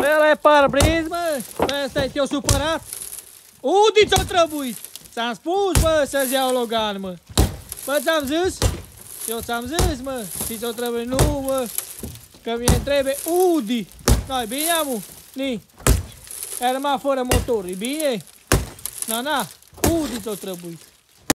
Ăla e parbriz, mă! Ăsta-i te-o supărat? Unde ți-o trebuit? Ți-am spus, bă, să-ți iau Logan, mă! Bă, ți-am zis? Eu ți-am zis, mă! Și ți-o trebuie? Nu, mă! Că mie trebuie Udi! Nu-i bine, amu? Ni? Ai rămas fără motor, e bine? Na, Udi ți-o trebuie!